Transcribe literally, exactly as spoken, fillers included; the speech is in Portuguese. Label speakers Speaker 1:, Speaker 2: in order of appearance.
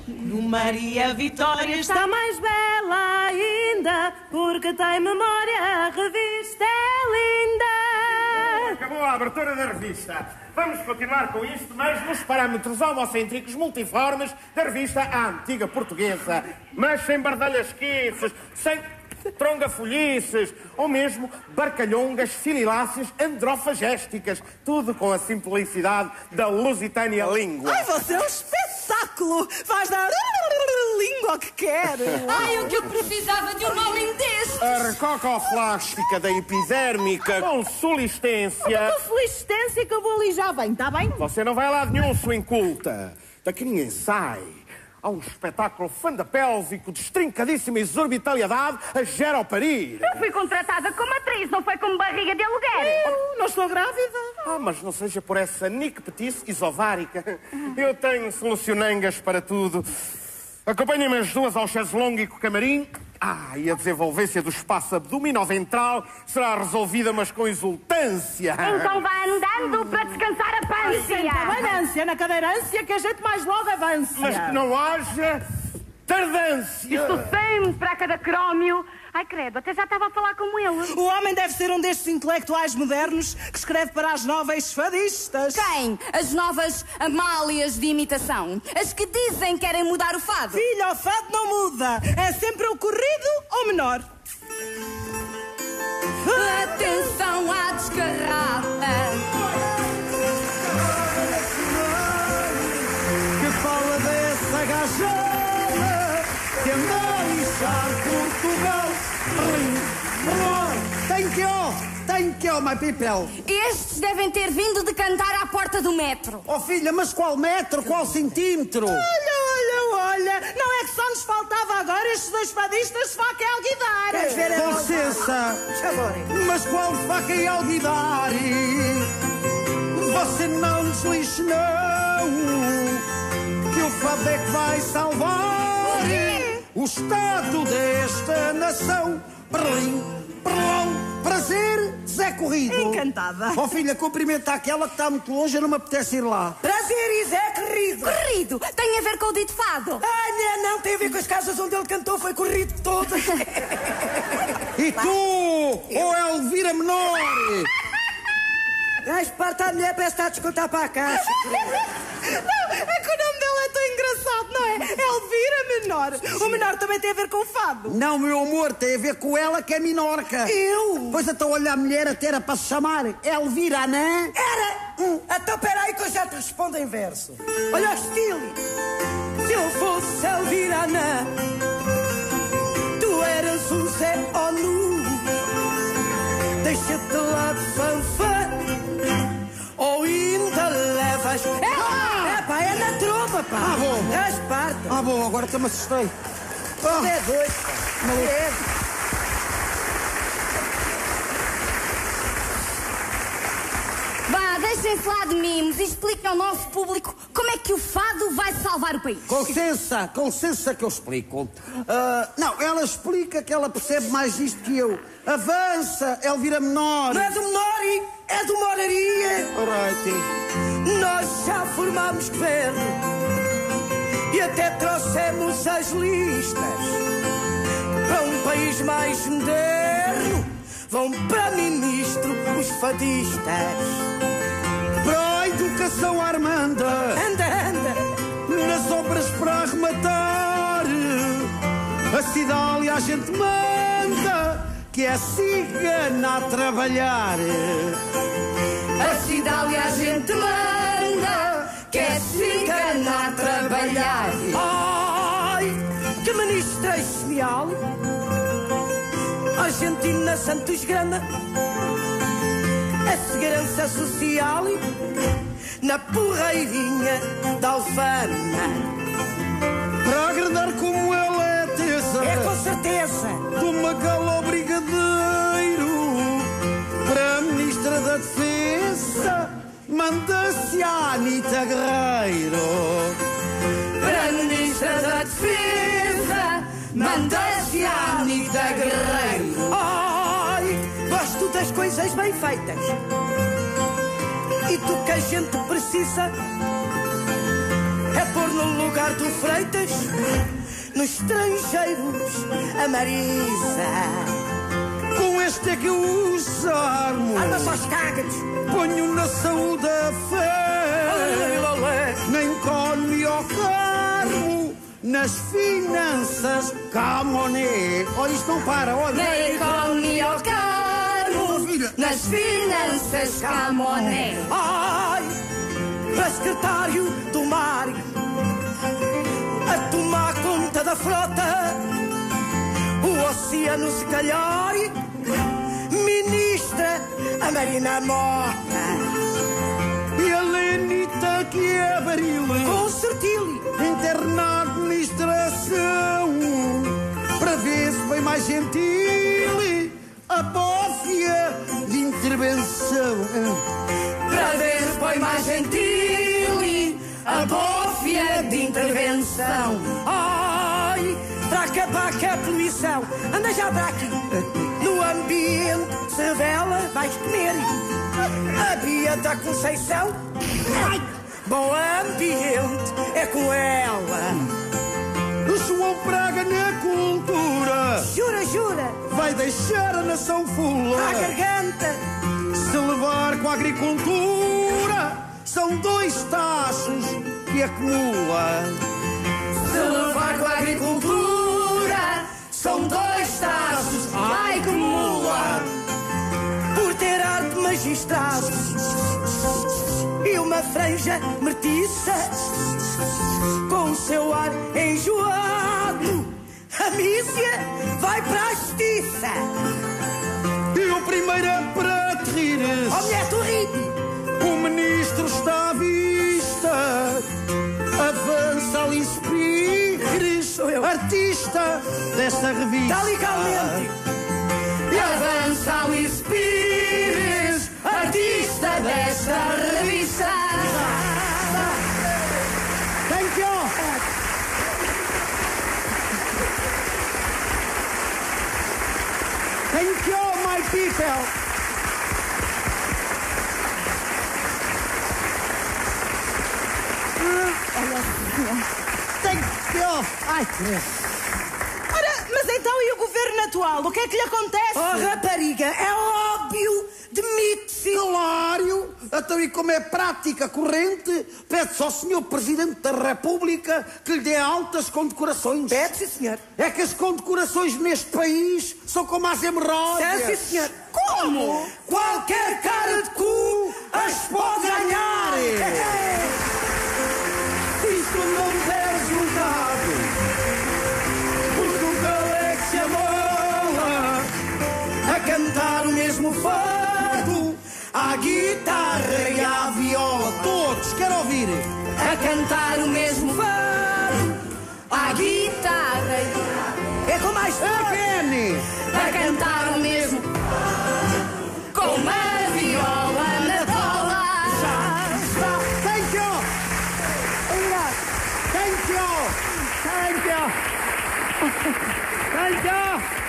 Speaker 1: No Maria Vitória está mais bela ainda, porque tem memória, a revista é linda.
Speaker 2: Acabou a abertura da revista. Vamos continuar com isto, mas nos parâmetros homocêntricos multiformes da revista A Antiga Portuguesa. Mas sem bardalhas quiçes, sem trongafolhices, ou mesmo barcalhongas fililáceas androfagésticas. Tudo com a simplicidade da lusitânia língua.
Speaker 1: Ai, você é um espetáculo! Vais dar língua que quer.
Speaker 3: Ai, o que eu precisava de um homem destes!
Speaker 2: A recocoflástica da epidérmica com solistência.
Speaker 1: Com solistência que eu vou ali já vem, está bem?
Speaker 2: Você não vai lá de nenhum, sua inculta. Daqui ninguém sai. Há um espetáculo fandapélvico de estrincadíssima exorbitaliedade a geroparir.
Speaker 4: Eu fui contratada como atriz, não foi como barriga de aluguer.
Speaker 1: Eu não estou grávida.
Speaker 2: Ah, mas não seja por essa nicpetice isovárica. Eu tenho solucionangas para tudo. Acompanhem-me as duas ao chaise longue camarim. Ah, e a desenvolvência do espaço abdominal-ventral será resolvida, mas com exultância.
Speaker 4: Então vá andando para descansar a pância.
Speaker 1: Está bem, ânsia, na cadeira ânsia, que a gente mais logo avança.
Speaker 2: Mas que não haja tardância.
Speaker 4: Isto sempre para cada crómio. Ai, credo, até já estava a falar como ele.
Speaker 1: O homem deve ser um destes intelectuais modernos que escreve para as novas fadistas.
Speaker 3: Quem? As novas Amálias de imitação. As que dizem que querem mudar o fado.
Speaker 1: Filha, o fado não muda. É sempre o corrido ou menor.
Speaker 3: Atenção à descarrada.
Speaker 5: Que fala dessa gajada que anda a lixar Portugal. Thank you, thank you, my people.
Speaker 3: Estes devem ter vindo de cantar à porta do metro.
Speaker 5: Oh filha, mas qual metro, qual centímetro?
Speaker 1: Olha, olha, olha. Não é que só nos faltava agora estes dois fadistas de faca e alguidar.
Speaker 5: Queres ver? Com licença, mas qual faca e alguidar? Você não nos lixe, não, que o fado é que vai salvar o estado desta nação. Berlim, Berlão, prazer, Zé Corrido.
Speaker 1: Encantada.
Speaker 5: Oh filha, cumprimenta aquela que está muito longe, eu não me apetece ir lá.
Speaker 1: Prazer, e Zé Corrido.
Speaker 3: Corrido, tem a ver com o dito fado.
Speaker 1: Ah, não, não, tem a ver com as casas onde ele cantou, foi corrido todo.
Speaker 5: E tu, ou Elvira Menor?
Speaker 1: Ah, esparta a mulher, parece que está a descontar para a caixa. Não, é que o nome dela é tão engraçado, não é? Elvira Menor. O menor também tem a ver com o fado.
Speaker 5: Não, meu amor, tem a ver com ela que é minorca.
Speaker 1: Eu?
Speaker 5: Pois então, olha, a mulher até era para se chamar Elvira Anã.
Speaker 1: Era! Hum. Então, peraí que eu já te respondo em verso. Olha o estilo. Se eu fosse Elvira Anã, tu eras um Zé Onu. Deixa-te lá de fanfã, ou ainda levas... É, ah! é pá, é na tromba, pá.
Speaker 5: Ah, bom.
Speaker 1: É Esparta.
Speaker 5: Ah, bom, agora até me assustei.
Speaker 1: Ah. É dois, pá. É.
Speaker 3: Vá, deixem-se lá de mimos e expliquem ao nosso público como é que o fado vai salvar o país.
Speaker 5: Com licença, com licença que eu explico. Uh, não, ela explica que ela percebe mais disto que eu. Avança, Elvira Menor.
Speaker 1: Não é do Menor, é do Moraria.
Speaker 5: Alright.
Speaker 1: Nós já formámos governo e até trouxemos as listas para um país mais moderno. Vão para ministro os fadistas.
Speaker 5: Para a educação Armanda.
Speaker 1: Anda, anda.
Speaker 5: Nas obras para arrematar. A Cidália a gente manda, que é cigana a trabalhar.
Speaker 3: A Cidália a gente manda, que é cigana a trabalhar.
Speaker 1: Ai, que ministra genial. Argentina Santos Grana. A segurança social na porreirinha da Alfama.
Speaker 5: Para agradar como ela é tesa.
Speaker 1: É com certeza.
Speaker 5: Do Magal ao Brigadeiro. Para a Ministra da Defesa manda-se a Anita Guerreiro.
Speaker 3: Para a Ministra da Defesa manda-se a Anita Guerreiro.
Speaker 1: Ai, gosto das coisas bem feitas. E do que a gente precisa é pôr no lugar do Freitas, nos estrangeiros, a Marisa.
Speaker 5: Com este é que eu uso armo.
Speaker 1: Anda só as cagas.
Speaker 5: Ponho na saúde a fé. Na economia ao carmo. Nas finanças, camoné. Olha, isto não para, olha.
Speaker 3: Na economia ao carmo. Nas finanças, camoné.
Speaker 1: Ai, para secretário do mar, a tomar conta da frota, o oceano se calhar, ministra a Marina Mota.
Speaker 5: E a Lenita que é baril.
Speaker 1: Com certilo.
Speaker 5: Interna administração. Para ver se foi mais gentil. A bófia de intervenção.
Speaker 1: Para ver se foi mais gentil. A bófia de intervenção. Ai, para acabar com a poluição. Anda já para aqui. No ambiente se revela, vais comer. A Bia da Conceição. Ai, bom ambiente é com ela.
Speaker 5: O João Praga na cultura.
Speaker 1: Jura, jura.
Speaker 5: Vai deixar a nação fula.
Speaker 1: À garganta.
Speaker 5: Se levar com a agricultura, são dois taços que acumula.
Speaker 1: Se levar com a agricultura, são dois taços, ai que mula. Por ter arte magistrado e uma franja mertiça, com o seu ar enjoado, a mísia vai para a justiça.
Speaker 5: E o primeiro é para te rir.
Speaker 1: Oh, mulher, tu ri.
Speaker 5: O ministro está à vista. Avança Alice Pires,
Speaker 1: Sou eu.
Speaker 5: artista desta revista.
Speaker 1: Está legalmente.
Speaker 5: E avança Alice Pires,
Speaker 1: Artista desta revista.
Speaker 5: Thank you. Thank you, my people. Thank you. Ai,
Speaker 6: Ora, mas então e o governo atual? O que é que lhe acontece?
Speaker 1: Oh, rapariga, é óbvio, demite-se.
Speaker 5: salário. Então, e como é prática corrente, pede-se ao senhor Presidente da República que lhe dê altas condecorações.
Speaker 1: Pede-se, senhor.
Speaker 5: É que as condecorações neste país são como as hemorroidas.
Speaker 1: É, sim, senhor.
Speaker 5: Como?
Speaker 1: Qualquer cara de cu as pode ganhar.
Speaker 5: Isto não der julgado, Portugal é que se amola
Speaker 1: A cantar o mesmo fado, à guitarra e à viola.
Speaker 5: todos. Quero ouvir.
Speaker 1: A cantar o mesmo fado, à guitarra e... É com mais força.
Speaker 5: Again.
Speaker 1: A cantar o mesmo com uma viola na tola.
Speaker 5: Thank you. Thank you. Thank you. Thank you.